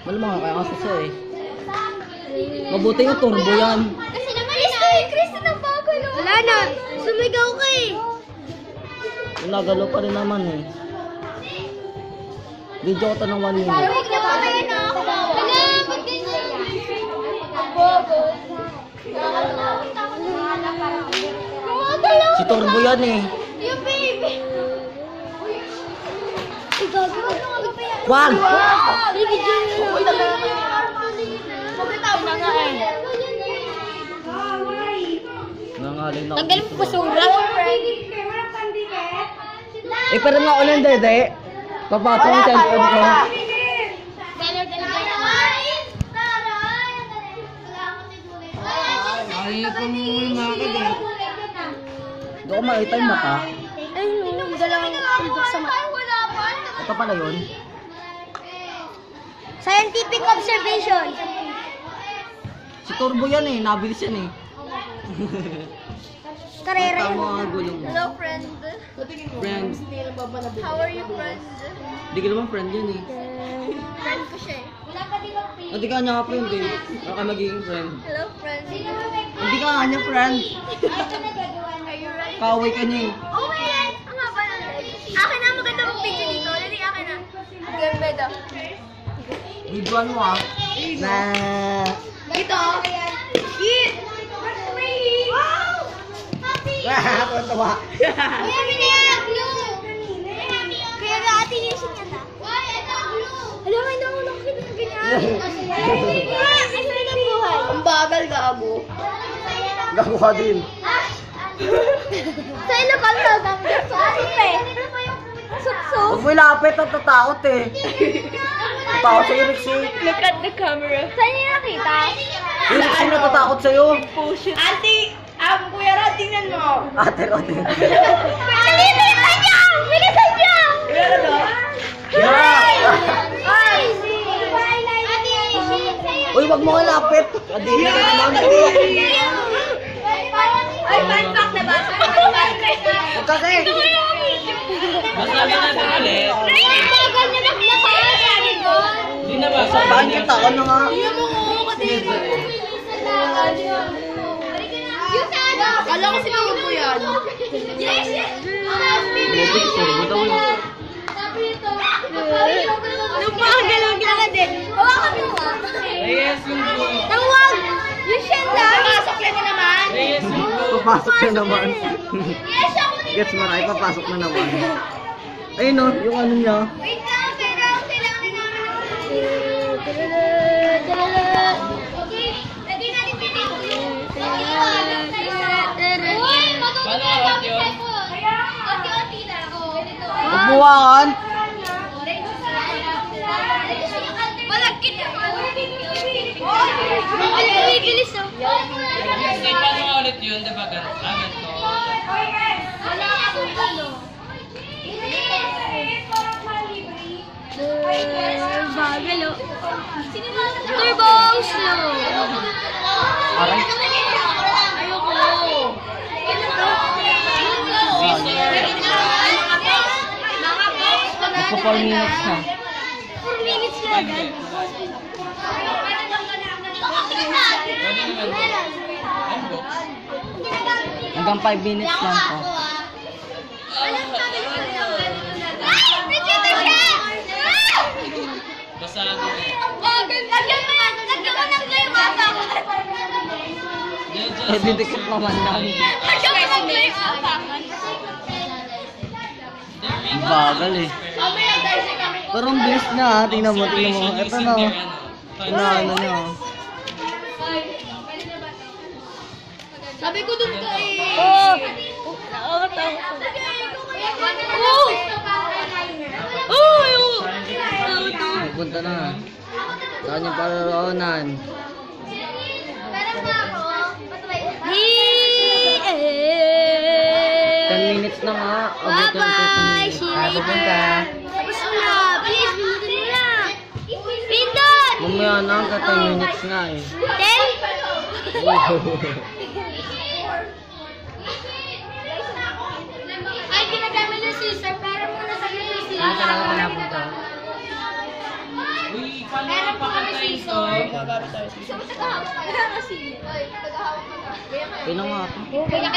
Malamang kaya kasuso eh. Mabuti yung turbo yan. Kasi naman Chris na bago no. Wala na. Sumigaw ka eh. Nagalaw pa rin naman eh. Video ko to ng 1 minute. Huwag na mamaya na ako. Wala, ba't ganyan? Bobo. Si turbo yan eh. Yung baby. Ikaw, Wag! baby Junior. Nangaling na ako. Tanggal mo basura. Eh, pero nga ulan, dede. Papatong yung cellphone ko. Ayaw ko muna makakad eh. Doon ko makita yung mata. Ayun, dalawang tuldok sa mata. Ito pala yun. Scientific observation. Si turbo yan eh. Nabilis yan eh. Karera Tama yun. ang gulong mo. Hello, friend. Friend. How are you, friend? Hindi ka naman friend yan eh. Friend ko siya eh. Wala pa di ba friend? Hindi ka niya friend eh. Baka magiging friend. Hello, friend. Hindi ka niya friend. Are you ready? Kaaway ka niya eh. Oh my God! Ang haba ng leg. Akin na, maganda mong video dito. Dali, akin na. Ganda daw. Videoan mo ah. Na. Dito. Eat! Wow! Happy! Tawa. Kuya, binaya ang blue! Kaya nga ate yung siya na. Why? Ano ang blue? Alam mo, hindi ako nakakita ng ganyan. Ano na ng buhay? Ang bagal gago. Gawa din. Sa ilo ka lang ang suksok eh. Suksok. Huwag mo ilapit at tatakot eh. Tatakot sa Irix eh. Look at the camera. Saan niyo nakita? Irix yung natatakot sa'yo. Auntie, Kuya Rod, tingnan mo. Ate Rodin. Bilisan niyo! Bilisan niyo! Kuya Rod, oh. Yeah! Ay! Ate, sa'yo. Uy, wag mo ilapit. Adili ka naman. Ay, fun fact na ba? Huwag kasi. Masabi natin ulit. Tagal niya naglakad, sabi ko. Hindi na ba? Saan kita? Ano nga? Yung sa ano? Kala ko sinabi ko yan. Yes, yes! Hindi, turbo daw eh. Sabi nito. Nung pakagalog-galagad din. Hawakan mo nga. Reyes yung blue. Tawag! Yung shed lang. Pasok na naman. Reyes yung blue. Papasok na naman. Yes, ako din. Gets mo na, papasok na naman. Ayun o, yung ano niya. Wait lang, pero kailangan na namin. Okay, lagyan natin pinito yung... Uy, matutunan Paano lang yun? Unti-unti na. Huwag buwangan. Malagkit na. Ay, bilis oh. Hindi, paano nga ulit yun? Diba ganito? Wala akong ano. Bagal oh. Turbo slow. Aray. Ayoko. Magpo 4 minutes na. 4 minutes na agad. Hanggang 5 minutes lang to. Ay! Nandito siya! Basado na. Lagyan mo ng glue mapa. Eh, didikit naman lang. Lagyan mo ng glue mapa. Bagal eh. Pero ang bilis na ha. Tingnan mo, tingnan mo. Ito na. Ano niya. Sabi ko dun ka eh. Oh! Punta na. Saan yung pararoonan? Meron nga ako. 10 minutes na nga. Bye-bye! See you later! Tapos na! Please, pindutin mo na! Pindot! Mamaya na, hanggang 10 minutes nga eh. 10? Ay, ginagamit ng scissor para muna sa iyo. Saan talaga pinapunta? Uy, paano nga pa Magagamit tayo. Gusto mo tagahawak ka na kasi. Tagahawak ka na. Pinang nga ito.